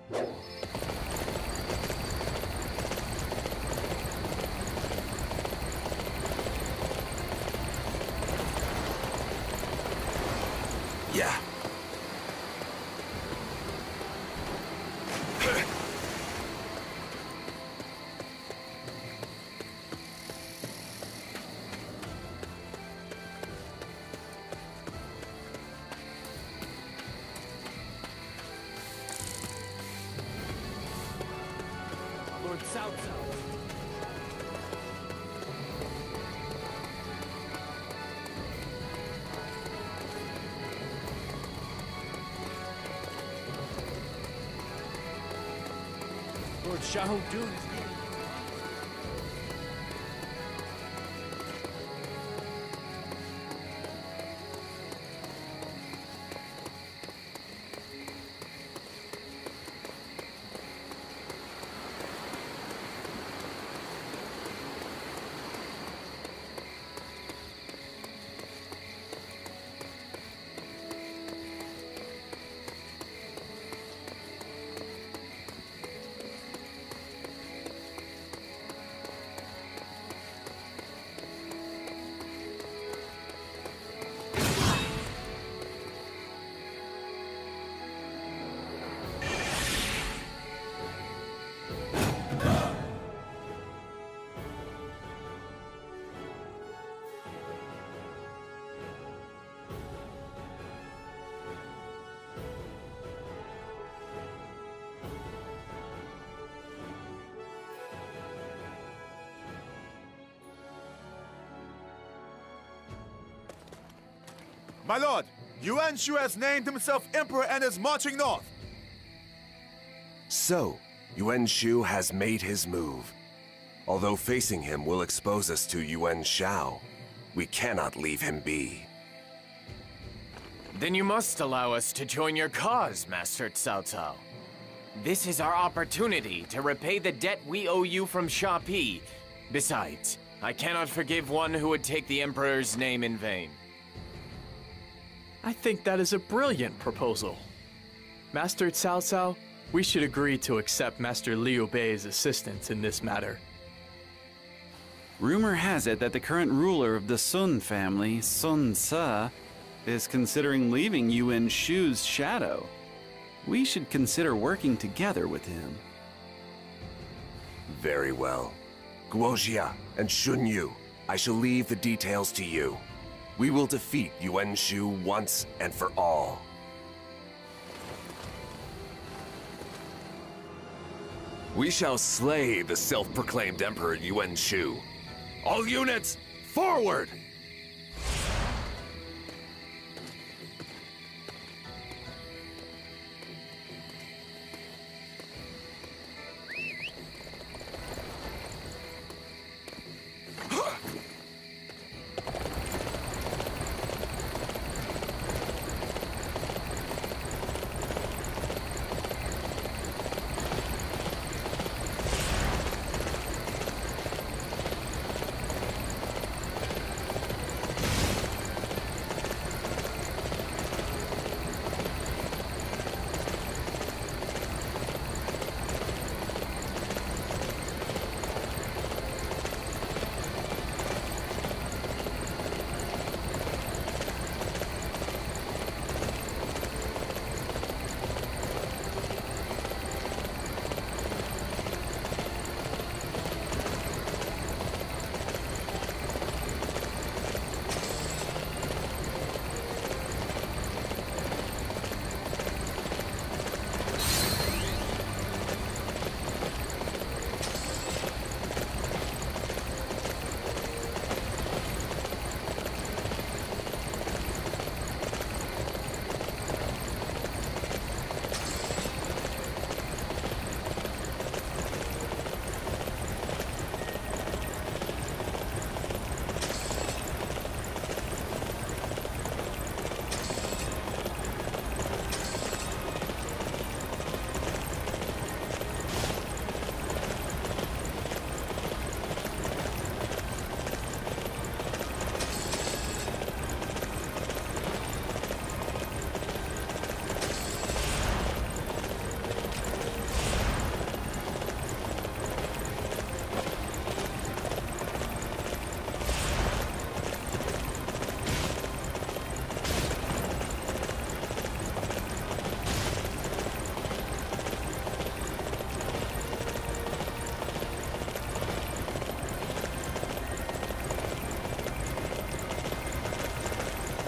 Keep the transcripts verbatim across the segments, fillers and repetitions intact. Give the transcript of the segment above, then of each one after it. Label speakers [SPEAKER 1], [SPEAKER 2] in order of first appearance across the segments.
[SPEAKER 1] Yeah.
[SPEAKER 2] Lord South South. Lord Shahudun is needed.
[SPEAKER 3] My lord, Yuan Shu has named himself emperor and is marching north.
[SPEAKER 1] So, Yuan Shu has made his move. Although facing him will expose us to Yuan Shao, we cannot leave him be.
[SPEAKER 4] Then you must allow us to join your cause, Master Cao Cao. This is our opportunity to repay the debt we owe you from Sha Pi. Besides, I cannot forgive one who would take the Emperor's name in vain.
[SPEAKER 2] I think that is a brilliant proposal. Master Cao Cao, we should agree to accept Master Liu Bei's assistance in this matter.
[SPEAKER 5] Rumor has it that the current ruler of the Sun family, Sun Ce, is considering leaving Yuan Shu's shadow. We should consider working together with him.
[SPEAKER 1] Very well. Guojia and Shun Yu, I shall leave the details to you. We will defeat Yuan Shu once and for all. We shall slay the self-proclaimed Emperor Yuan Shu. All units, forward!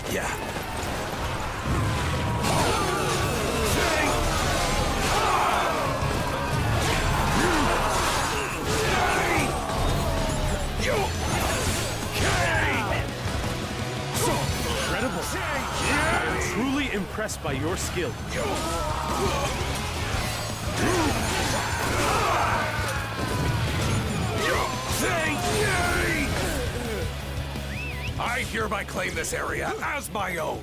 [SPEAKER 1] Yeah.
[SPEAKER 6] Incredible. I'm truly impressed by your skill.
[SPEAKER 1] I hereby claim this area as my own.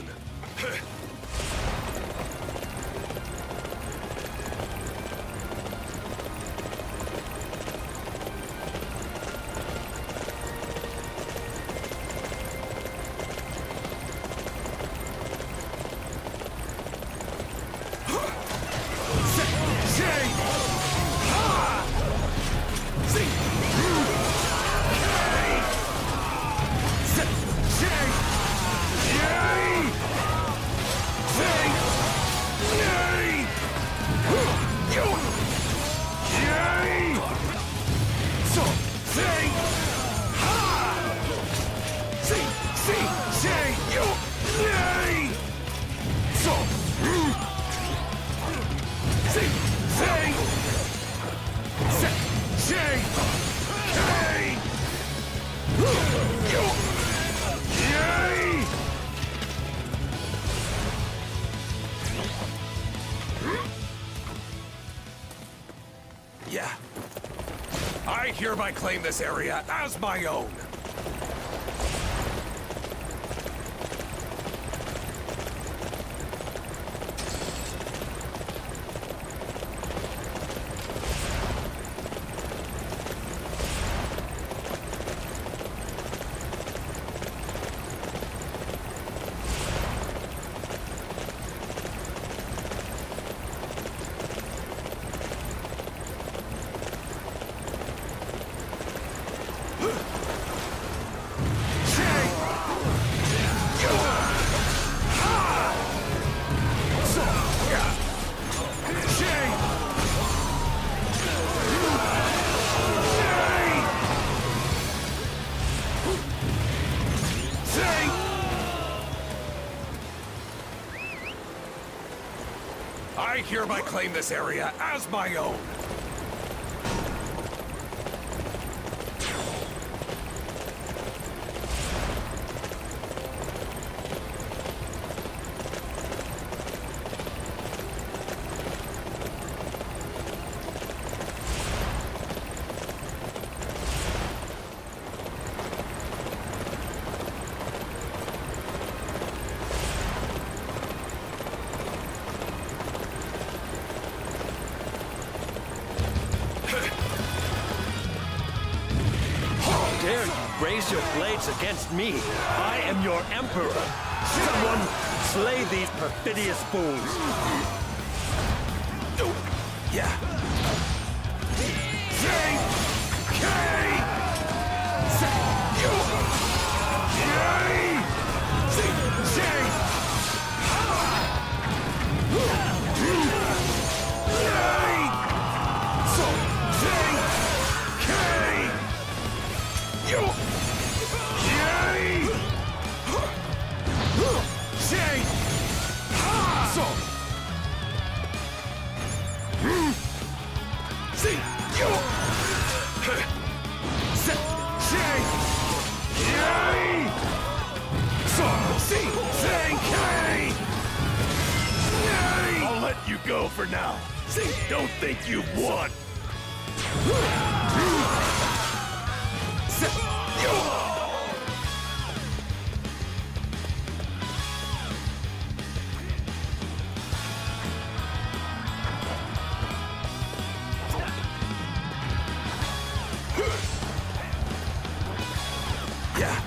[SPEAKER 1] Yeah. I hereby claim this area as my own. I hereby claim this area as my own.
[SPEAKER 6] Dare you raise your blades against me? I am your emperor. Someone slay these perfidious fools.
[SPEAKER 1] Yeah.
[SPEAKER 6] I'll let you go for now. Don't think you've won.
[SPEAKER 1] Yeah.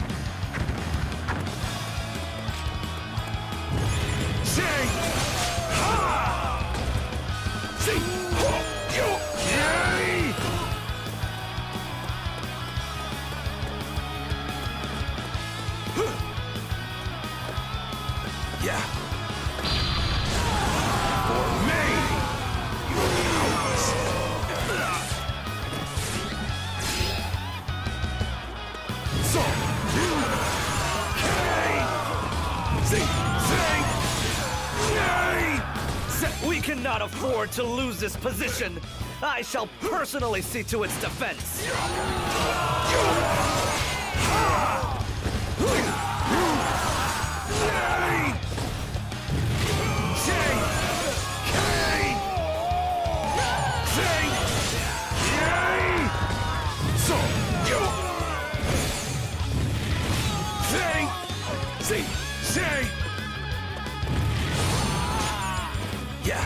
[SPEAKER 1] Yeah. For me! So,
[SPEAKER 6] We cannot afford to lose this position. I shall personally see to its defense.
[SPEAKER 1] Yeah.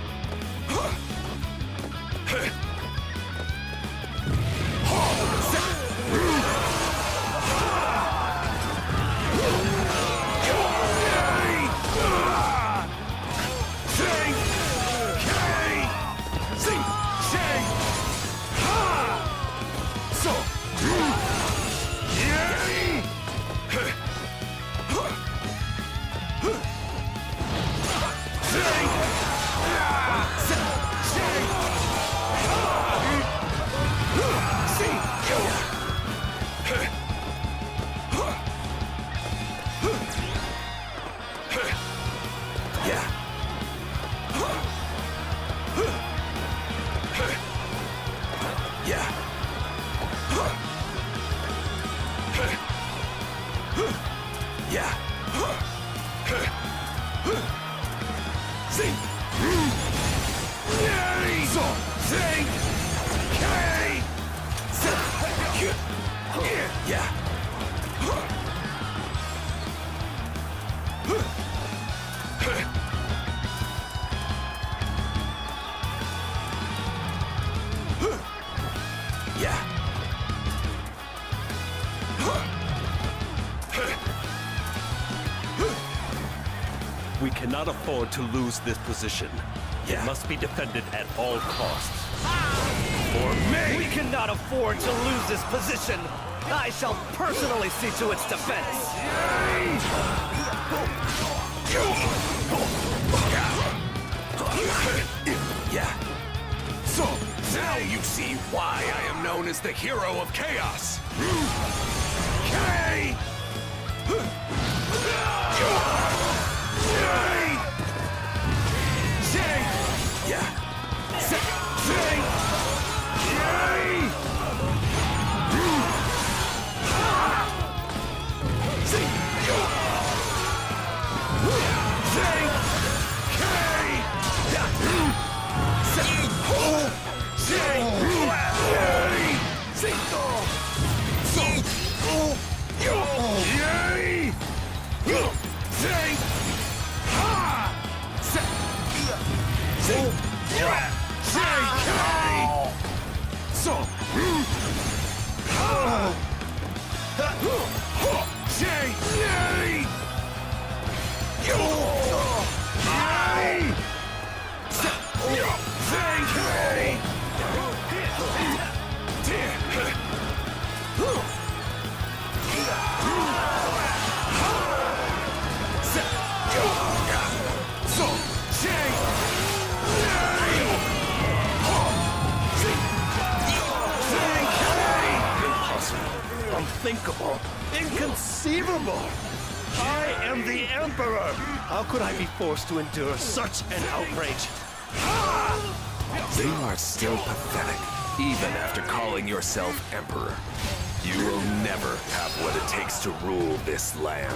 [SPEAKER 6] We cannot afford to lose this position.
[SPEAKER 1] Yeah.
[SPEAKER 6] It must be defended at all costs.
[SPEAKER 1] For me!
[SPEAKER 6] We cannot afford to lose this position. I shall personally see to its defense.
[SPEAKER 1] Yeah. So, now you see why I am known as the hero of chaos. K! Yeah.
[SPEAKER 6] Unthinkable. Inconceivable. I am the Emperor. How could I be forced to endure such an outrage?
[SPEAKER 1] You are still pathetic, even after calling yourself Emperor. You will never have what it takes to rule this land.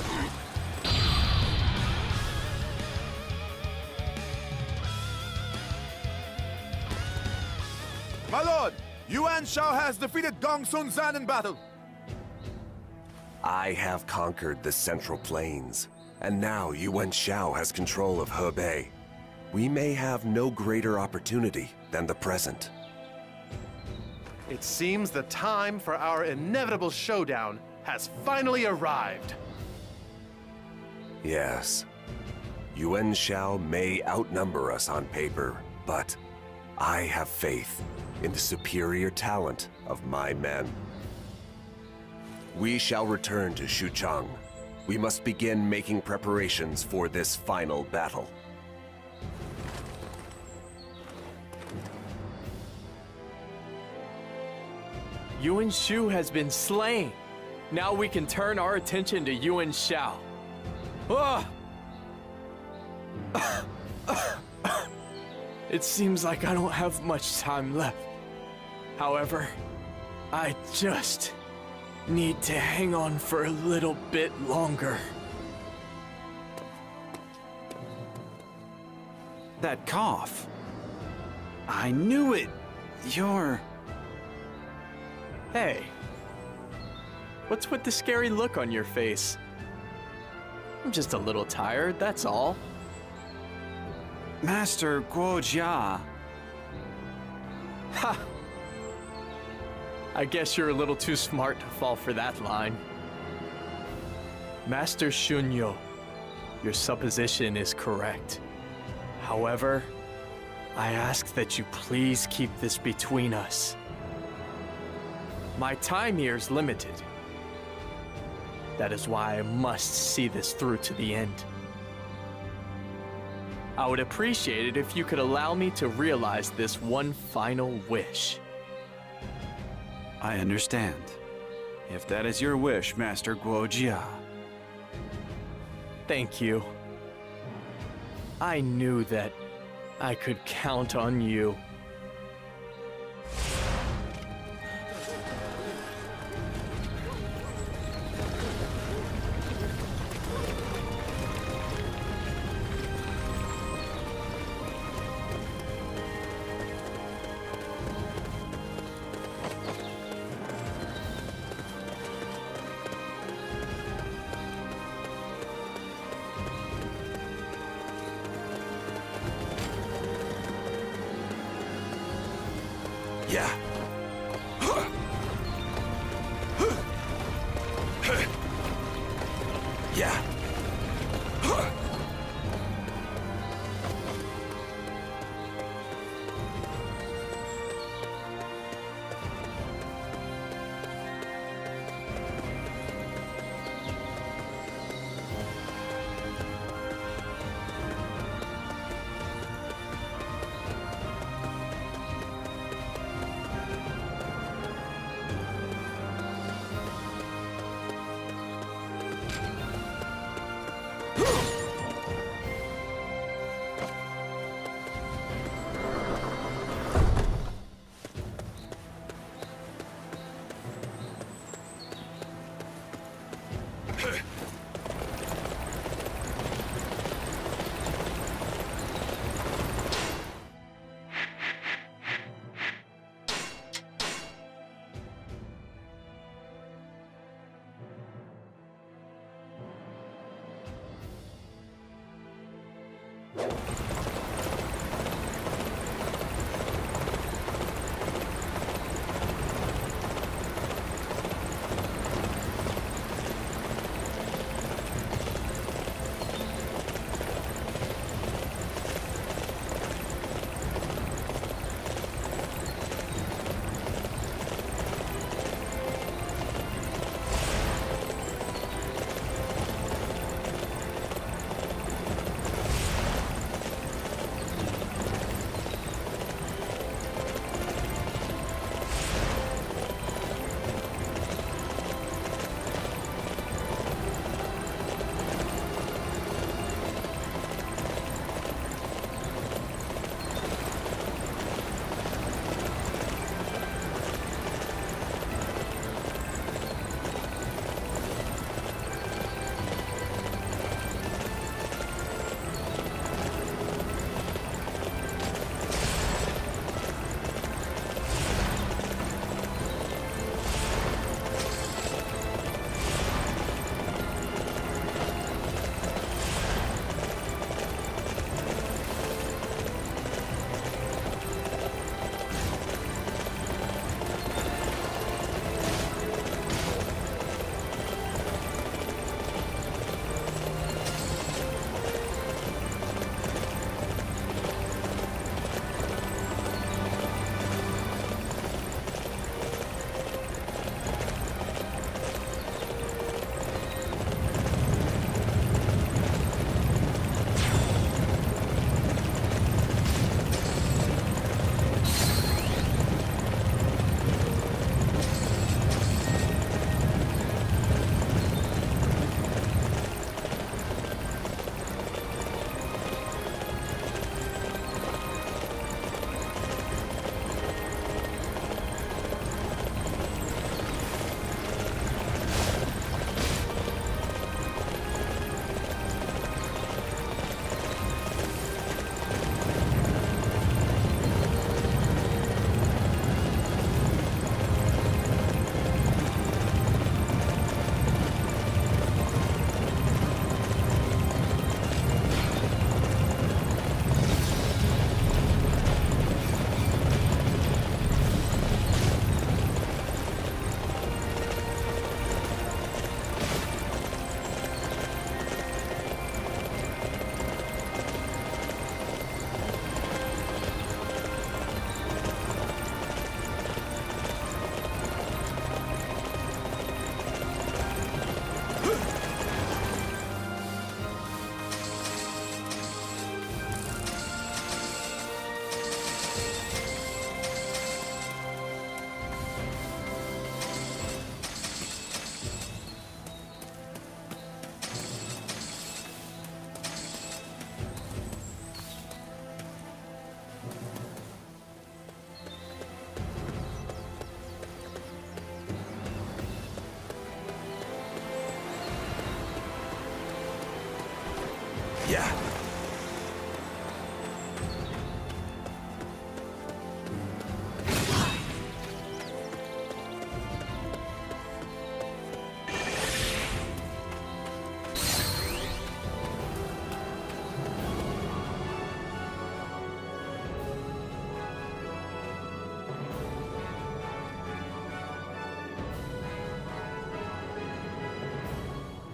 [SPEAKER 3] My lord, Yuan Shao has defeated Gong Sun Zan in battle.
[SPEAKER 1] I have conquered the Central Plains, and now Yuan Shao has control of Hebei. We may have no greater opportunity than the present.
[SPEAKER 7] It seems the time for our inevitable showdown has finally arrived.
[SPEAKER 1] Yes. Yuan Shao may outnumber us on paper, but I have faith in the superior talent of my men. We shall return to Xuchang. We must begin making preparations for this final battle.
[SPEAKER 2] Yuan Shu has been slain. Now we can turn our attention to Yuan Shao. Ah! It seems like I don't have much time left. However, I just need to hang on for a little bit longer.
[SPEAKER 5] That cough. I knew it. You're...
[SPEAKER 2] Hey. What's with the scary look on your face? I'm just a little tired, that's all.
[SPEAKER 5] Master Guojia.
[SPEAKER 2] Ha! I guess you're a little too smart to fall for that line. Master Shunyo, your supposition is correct. However, I ask that you please keep this between us. My time here is limited. That is why I must see this through to the end. I would appreciate it if you could allow me to realize this one final wish.
[SPEAKER 5] I understand. If that is your wish, Master Guojia.
[SPEAKER 2] Thank you. I knew that I could count on you.
[SPEAKER 1] Yeah. Yeah.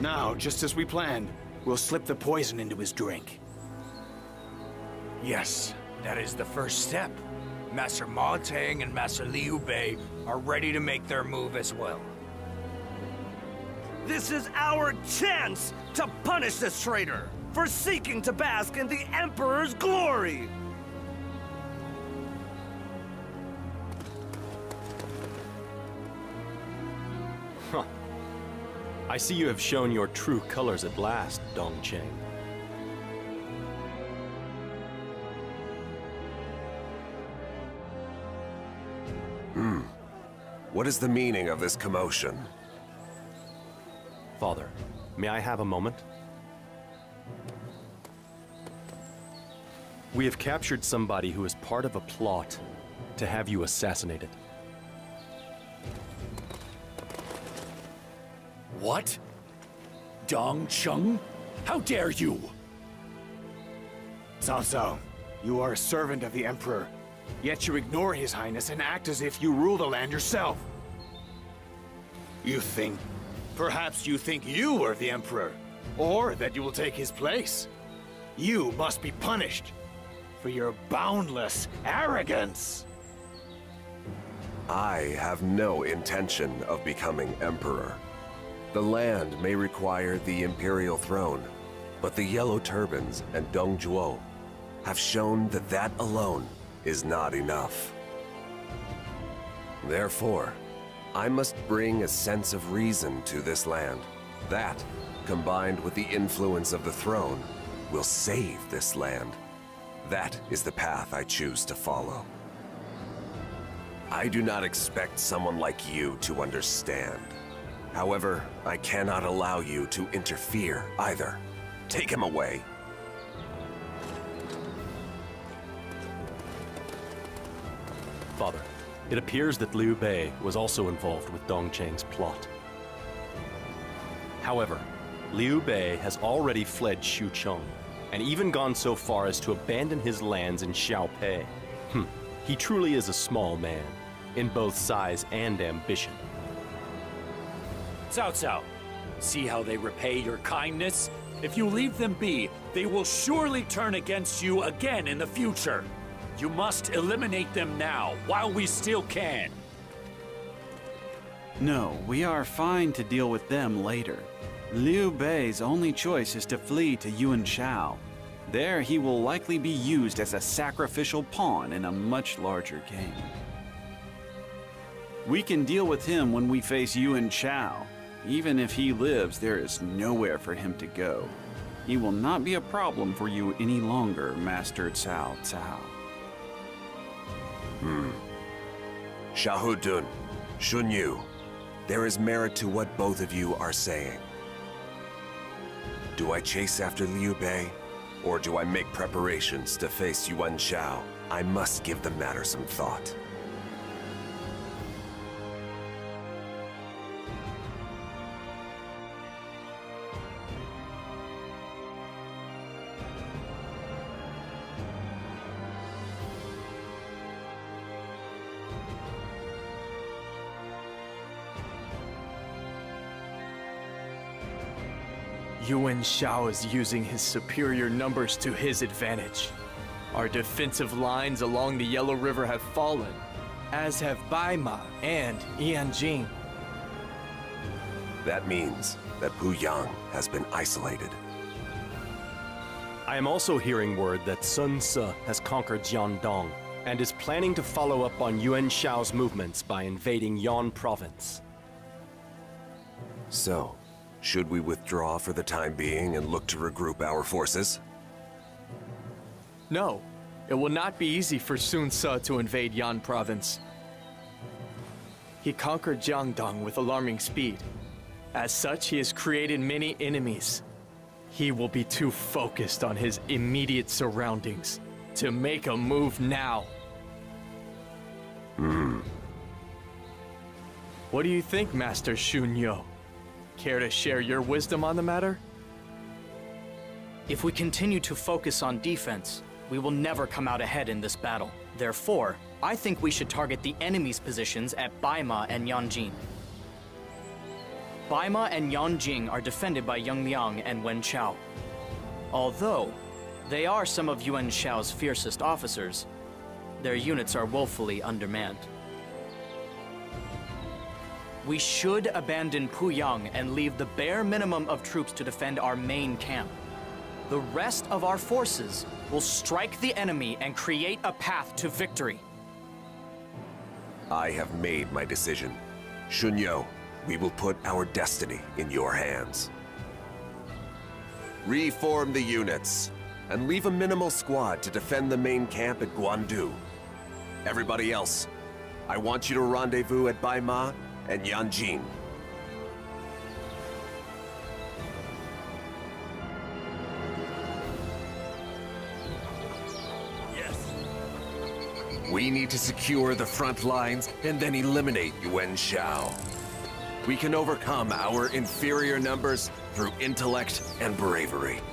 [SPEAKER 8] Now, just as we planned, we'll slip the poison into his drink.
[SPEAKER 9] Yes, that is the first step. Master Ma Tang and Master Liu Bei are ready to make their move as well.
[SPEAKER 6] This is our chance to punish this traitor for seeking to bask in the Emperor's glory!
[SPEAKER 10] Huh. I see you have shown your true colors at last, Dongcheng.
[SPEAKER 1] Hmm. What is the meaning of this commotion?
[SPEAKER 10] Father, may I have a moment? We have captured somebody who is part of a plot to have you assassinated.
[SPEAKER 9] What? Dong Cheng? How dare you?
[SPEAKER 8] Cao Cao, you are a servant of the Emperor, yet you ignore His Highness and act as if you rule the land yourself. You think... perhaps you think you are the Emperor, or that you will take his place. You must be punished for your boundless arrogance.
[SPEAKER 1] I have no intention of becoming emperor. The land may require the imperial throne, but the Yellow Turbans and Dong Zhuo have shown that that alone is not enough. Therefore, I must bring a sense of reason to this land. That, combined with the influence of the throne, will save this land. That is the path I choose to follow. I do not expect someone like you to understand. However, I cannot allow you to interfere either. Take him away.
[SPEAKER 10] Father, it appears that Liu Bei was also involved with Dongcheng's plot. However, Liu Bei has already fled Xucheng, and even gone so far as to abandon his lands in Xiaopei. Hm, he truly is a small man, in both size and ambition.
[SPEAKER 9] Cao Cao, see how they repay your kindness? If you leave them be, they will surely turn against you again in the future. You must eliminate them now, while we still can.
[SPEAKER 5] No, we are fine to deal with them later. Liu Bei's only choice is to flee to Yuanshao. There he will likely be used as a sacrificial pawn in a much larger game. We can deal with him when we face Yuanshao. Even if he lives, there is nowhere for him to go. He will not be a problem for you any longer, Master Cao Cao.
[SPEAKER 1] Hmm. Shahudun, Shunyu, there is merit to what both of you are saying. Do I chase after Liu Bei, or do I make preparations to face Yuanshao? I must give the matter some thought.
[SPEAKER 2] Yuan Shao is using his superior numbers to his advantage. Our defensive lines along the Yellow River have fallen, as have Baima and Yanjing.
[SPEAKER 1] That means that Puyang has been isolated.
[SPEAKER 10] I am also hearing word that Sun Ce has conquered Jiandong and is planning to follow up on Yuan Shao's movements by invading Yan Province.
[SPEAKER 1] So, should we withdraw for the time being and look to regroup our forces?
[SPEAKER 2] No, it will not be easy for Sun Ce to invade Yan Province. He conquered Jiangdong with alarming speed. As such, he has created many enemies. He will be too focused on his immediate surroundings to make a move now.
[SPEAKER 1] Hmm.
[SPEAKER 2] What do you think, Master Shunyo? Care to share your wisdom on the matter?
[SPEAKER 11] If we continue to focus on defense, we will never come out ahead in this battle. Therefore, I think we should target the enemy's positions at Baima and Yanjin. Baima and Yanjing are defended by Yang Liang and Wen Chao. Although they are some of Yuan Shao's fiercest officers, their units are woefully undermanned. We should abandon Puyang and leave the bare minimum of troops to defend our main camp. The rest of our forces will strike the enemy and create a path to victory.
[SPEAKER 1] I have made my decision. Shunyo, we will put our destiny in your hands. Reform the units, and leave a minimal squad to defend the main camp at Guandu. Everybody else, I want you to rendezvous at Baima and Yanjing. We need to secure the front lines and then eliminate Yuan Shao. We can overcome our inferior numbers through intellect and bravery.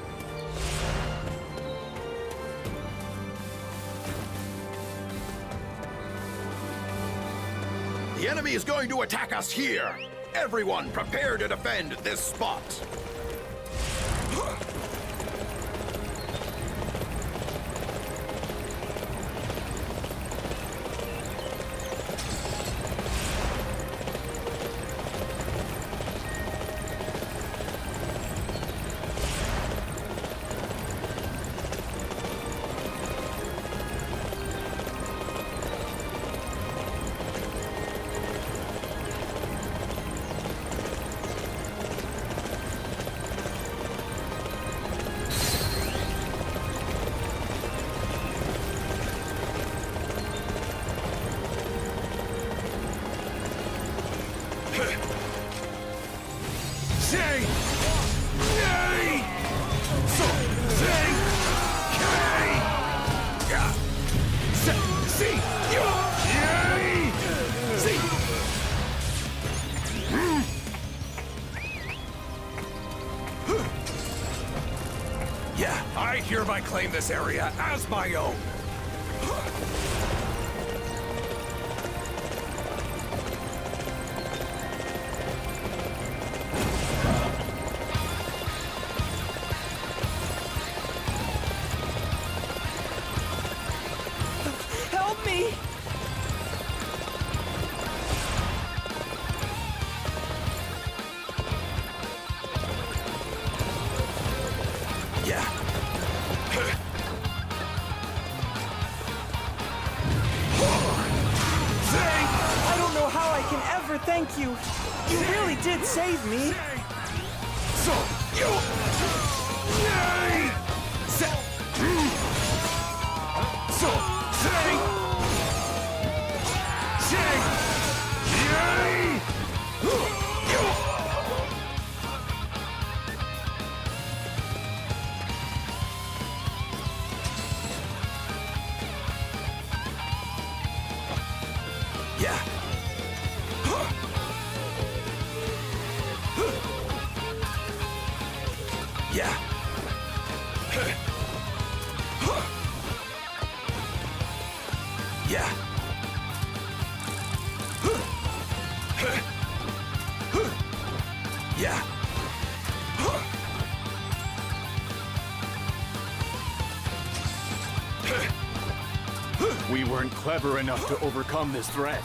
[SPEAKER 12] The enemy is going to attack us here. Everyone prepare to defend this spot.
[SPEAKER 1] Yeah, I hereby claim this area as my own.
[SPEAKER 13] Help me!
[SPEAKER 1] Yeah.
[SPEAKER 13] I don't know how I can ever thank you. You really did save me.
[SPEAKER 1] So you. So say. Yeah. Yeah. Yeah. Yeah.
[SPEAKER 8] We weren't clever enough to overcome this threat.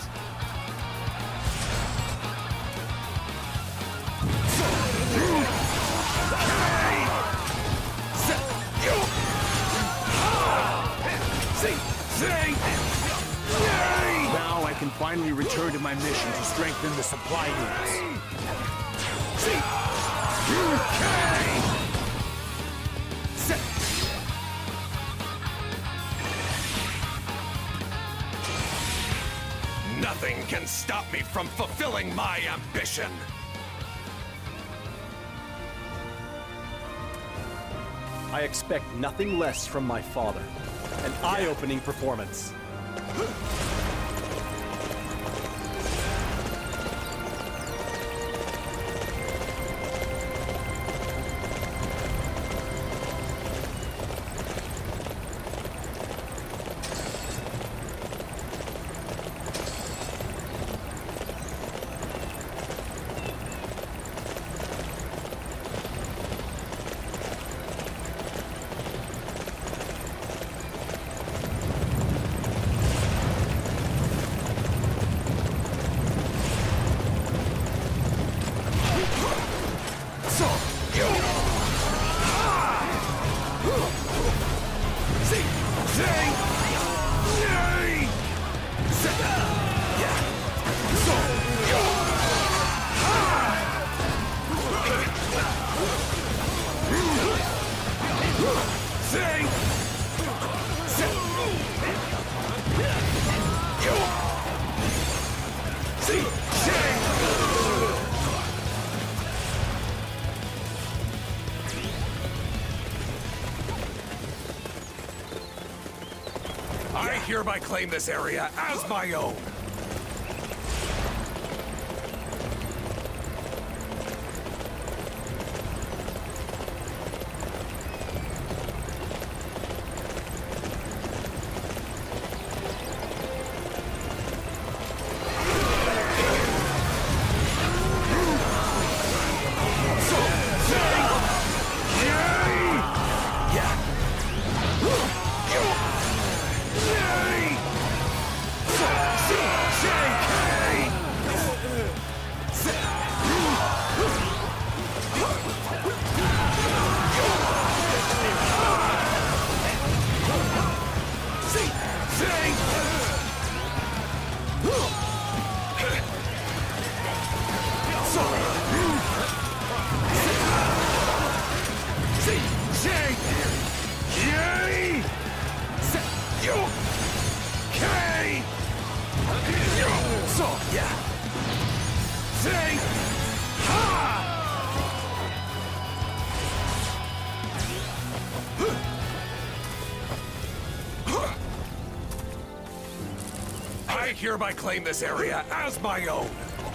[SPEAKER 8] Now I can finally return to my mission to strengthen the supply units.
[SPEAKER 1] Nothing can stop me from fulfilling my ambition.
[SPEAKER 10] I expect nothing less from my father. An eye-opening performance.
[SPEAKER 1] I hereby claim this area as my own. I hereby claim this area as my own.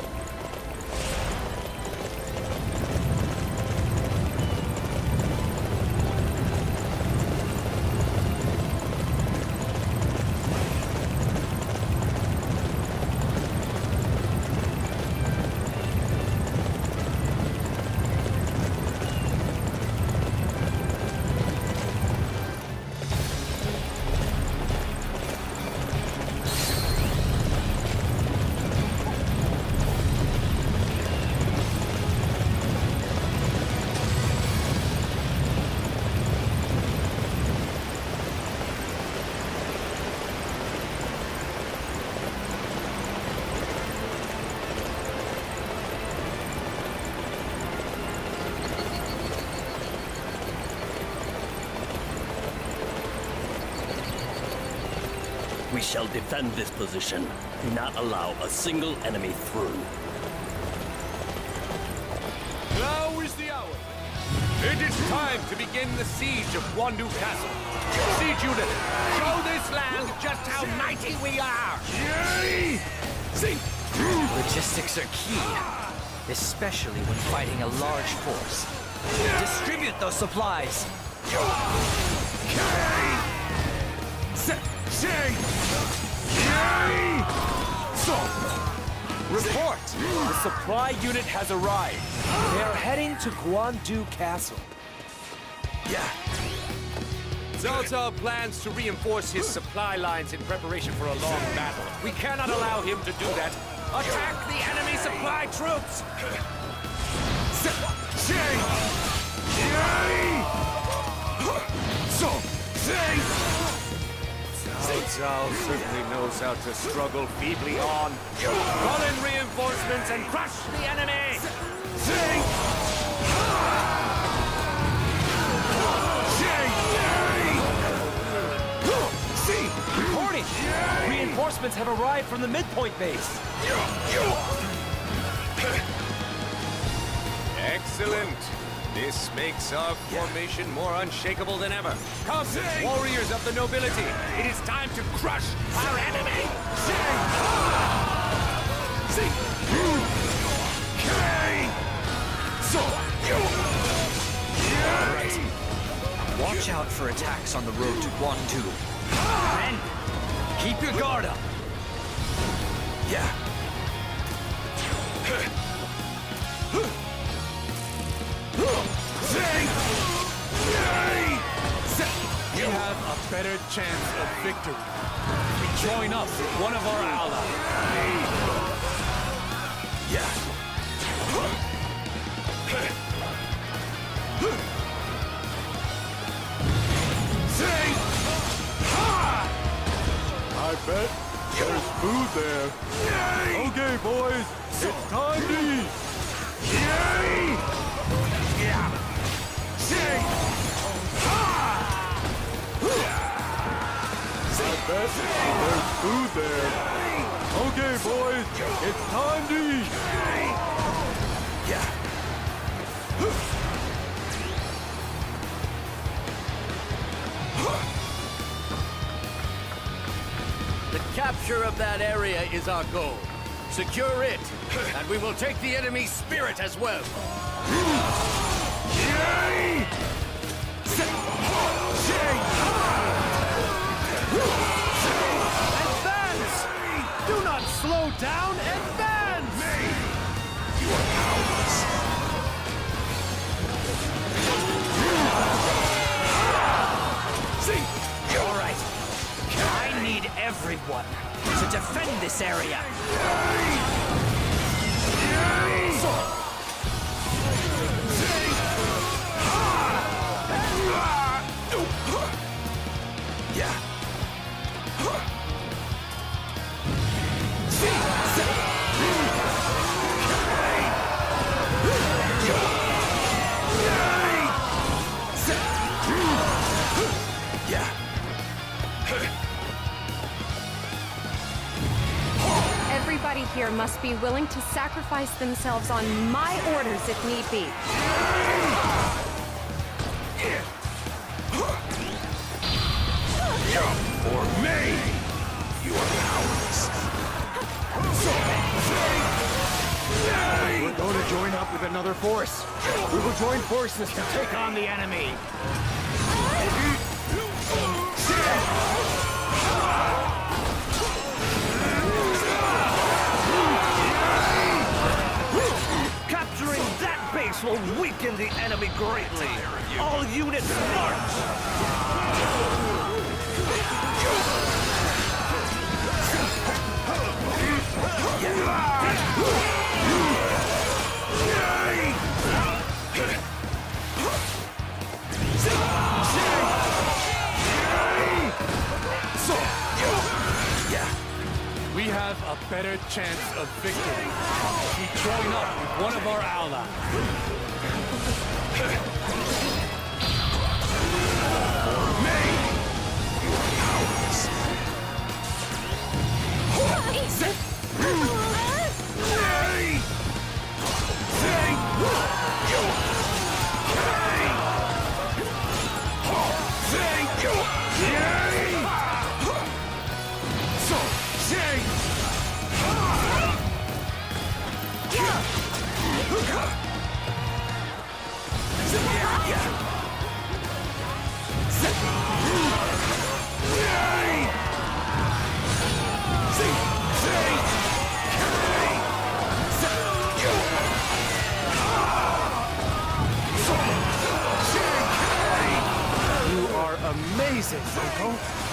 [SPEAKER 14] We shall defend this position. Do not allow a single enemy through.
[SPEAKER 15] Now is the hour. It is time to begin the siege of Guandu Castle. Siege unit, show this land just how mighty we are!
[SPEAKER 11] Logistics are key, especially when fighting a large force. Distribute those supplies!
[SPEAKER 13] Report! The supply unit has arrived. They are heading to Guandu Castle.
[SPEAKER 15] Yeah. Cao Cao plans to reinforce his supply lines in preparation for a long battle. We cannot allow him to do that. Attack the enemy supply troops! Cao Cao certainly knows how to struggle feebly on. Call in reinforcements and crush the enemy!
[SPEAKER 13] Reporting! Reinforcements have arrived from the midpoint base.
[SPEAKER 15] Excellent! This makes our formation more unshakable than ever. Come, warriors of the nobility! It is time to crush our enemy!
[SPEAKER 11] Alright. Watch out for attacks on the road to Guandu. Men, keep your guard up!
[SPEAKER 1] Yeah.
[SPEAKER 9] We have a better chance of victory. We join up with one of our allies.
[SPEAKER 1] Yeah.
[SPEAKER 9] We
[SPEAKER 3] bet there's food there. Okay, boys, it's time to eat. I bet there's food there. Okay, boys, it's time to eat.
[SPEAKER 14] The capture of that area is our goal. Secure it, and we will take the enemy's spirit as well.
[SPEAKER 6] Advance! Do not slow down! Advance!
[SPEAKER 12] You are powerless.
[SPEAKER 6] See? All right. I need everyone to defend this area.
[SPEAKER 16] Everybody here must be willing to sacrifice themselves on my orders if need be.
[SPEAKER 12] For me, you are powerless.
[SPEAKER 6] We're going to join up with another force. We will join forces to take on the enemy. Capturing that base will weaken the enemy greatly. All units march!
[SPEAKER 2] We have a better chance of victory. We join up with one of our allies.
[SPEAKER 6] You are amazing, Uncle.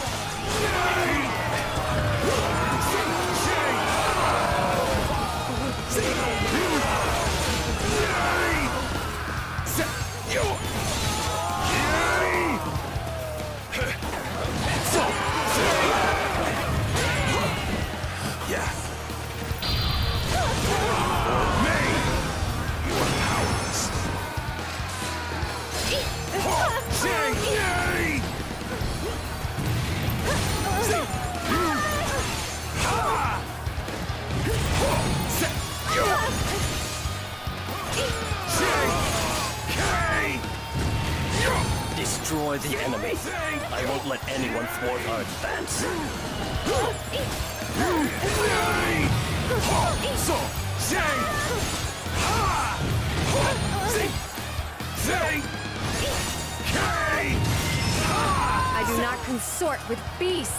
[SPEAKER 14] Destroy the enemy. I won't let anyone thwart our advance.
[SPEAKER 16] I do not consort with beasts.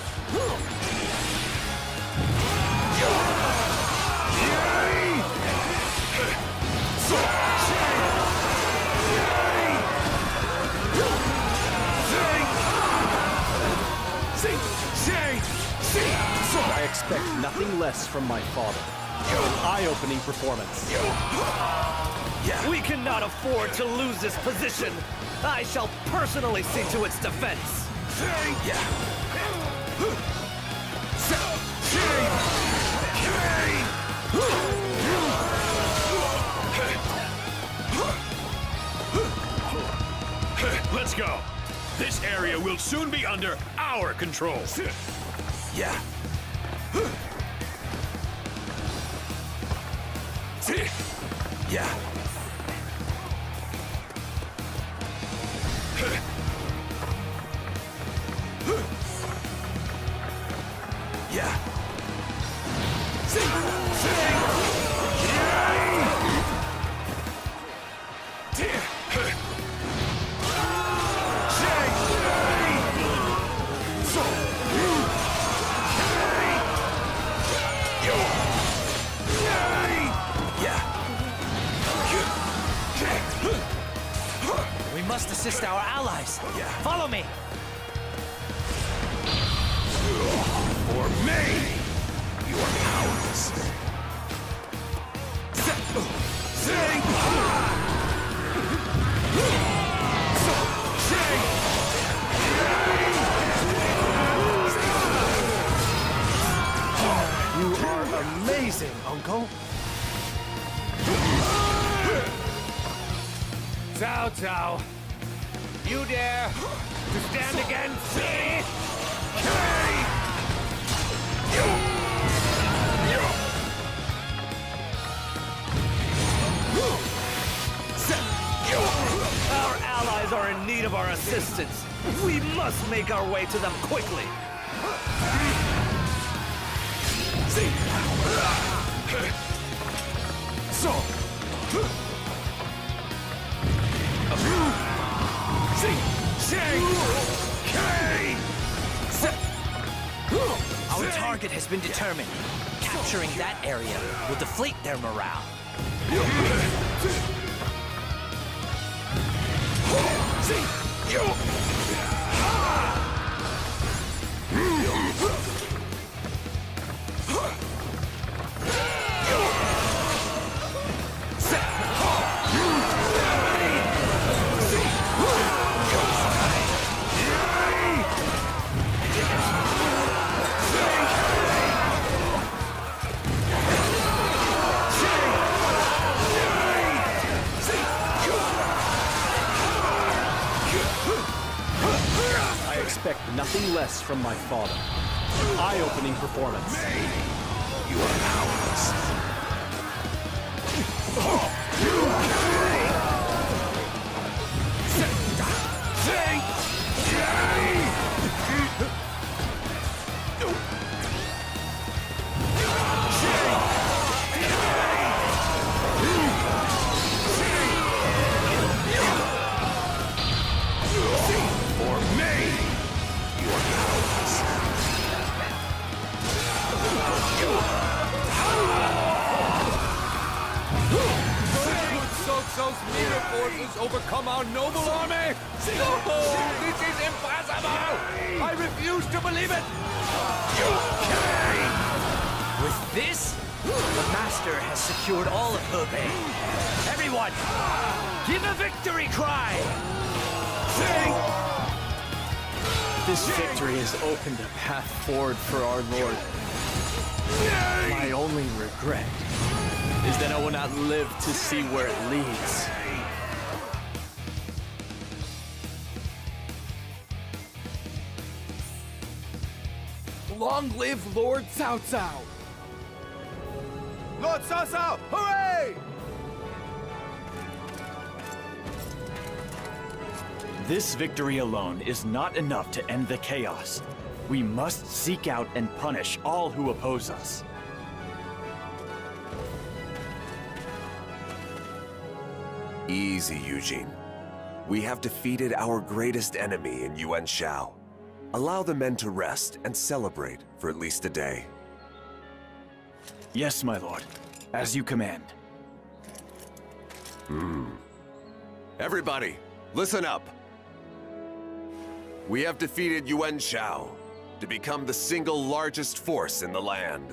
[SPEAKER 10] I expect nothing less from my father. An eye-opening performance.
[SPEAKER 6] We cannot afford to lose this position. I shall personally see to its defense.
[SPEAKER 17] Let's go. This area will soon be under our control.
[SPEAKER 1] Yeah. Yeah. Yeah.
[SPEAKER 11] We must assist our allies.
[SPEAKER 1] Yeah.
[SPEAKER 11] Follow me.
[SPEAKER 17] For me!
[SPEAKER 1] You are powerless.
[SPEAKER 7] You are amazing, Uncle.
[SPEAKER 15] Cao Cao, you dare to stand against me?
[SPEAKER 6] Our allies are in need of our assistance. We must make our way to them quickly.
[SPEAKER 17] So.
[SPEAKER 11] Our target has been determined. Capturing that area will deflate their morale.
[SPEAKER 2] Expect nothing less from my father. Eye-opening performance.
[SPEAKER 1] You are powerless.
[SPEAKER 15] Those meager forces overcome our noble army? No! This is impossible! I refuse to believe it!
[SPEAKER 11] With this, the Master has secured all of Hebei. Everyone, give a victory cry!
[SPEAKER 2] This victory has opened a path forward for our Lord. My only regret is that I will not live to see where it leads.
[SPEAKER 15] Long live Lord Cao Cao! Lord Cao Cao, hooray!
[SPEAKER 2] This victory alone is not enough to end the chaos. We must seek out and punish all who oppose us.
[SPEAKER 1] Easy, Eugene. We have defeated our greatest enemy in Yuan Shao. Allow the men to rest and celebrate for at least a day.
[SPEAKER 2] Yes, my lord. As you command.
[SPEAKER 1] Hmm. Everybody, listen up. We have defeated Yuan Shao to become the single largest force in the land.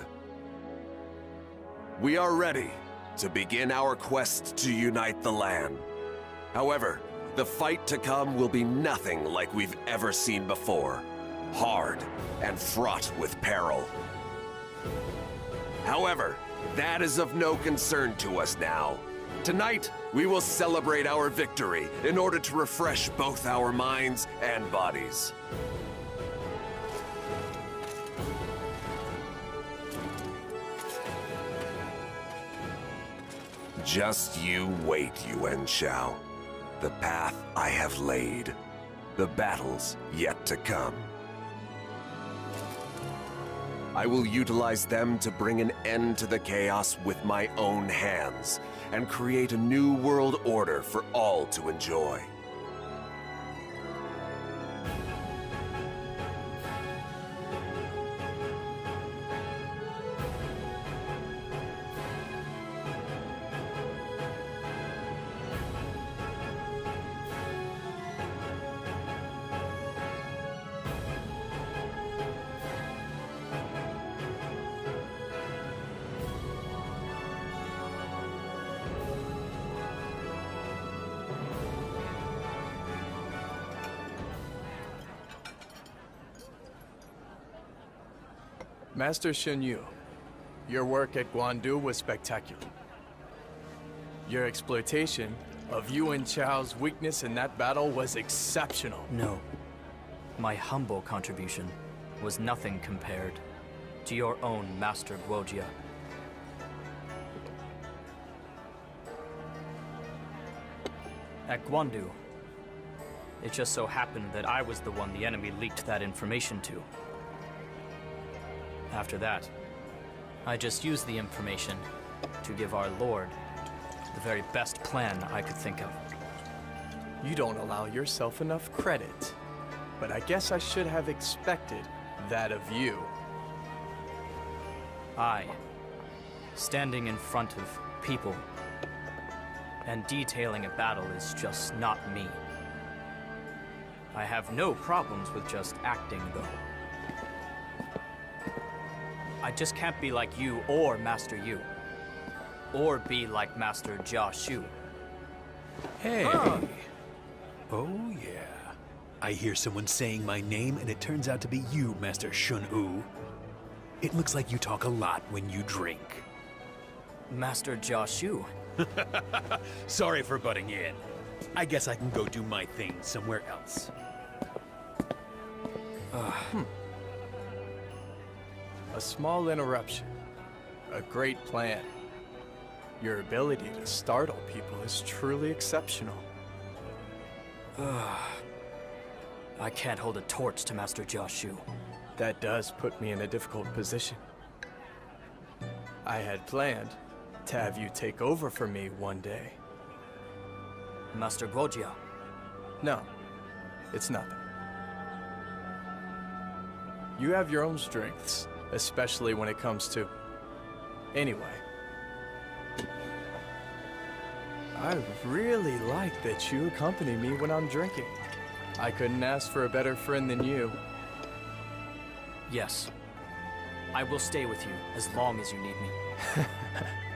[SPEAKER 1] We are ready to begin our quest to unite the land. However, the fight to come will be nothing like we've ever seen before. Hard and fraught with peril. However, that is of no concern to us now. Tonight, we will celebrate our victory in order to refresh both our minds and bodies. Just you wait, Yuan Shao. The path I have laid. The battles yet to come. I will utilize them to bring an end to the chaos with my own hands and create a new world order for all to enjoy.
[SPEAKER 2] Master Shun Yu, your work at Guandu was spectacular. Your exploitation of Yuan Chao's weakness in that battle was exceptional.
[SPEAKER 11] No. My humble contribution was nothing compared to your own Master Guojia. At Guandu, it just so happened that I was the one the enemy leaked that information to. After that, I just used the information to give our Lord the very best plan I could think of.
[SPEAKER 2] You don't allow yourself enough credit, but I guess I should have expected that of you.
[SPEAKER 11] I, standing in front of people and detailing a battle is just not me. I have no problems with just acting, though. I just can't be like you or Master Yu. Or be like Master Jia Shu.
[SPEAKER 17] Hey.
[SPEAKER 11] Huh.
[SPEAKER 17] Oh, yeah. I hear someone saying my name, and it turns out to be you, Master Shun Yu. It looks like you talk a lot when you drink.
[SPEAKER 11] Master Jia Shu.
[SPEAKER 17] Sorry for butting in. I guess I can go do my thing somewhere else.
[SPEAKER 2] Uh, hmm. A small interruption. A great plan. Your ability to startle people is truly exceptional.
[SPEAKER 11] I can't hold a torch to Master Jia Shu.
[SPEAKER 2] That does put me in a difficult position. I had planned to have you take over for me one day.
[SPEAKER 11] Master Guojia?
[SPEAKER 2] No, it's nothing. You have your own strengths, especially when it comes to... Anyway. I really like that you accompany me when I'm drinking. I couldn't ask for a better friend than you.
[SPEAKER 11] Yes. I will stay with you as long as you need me.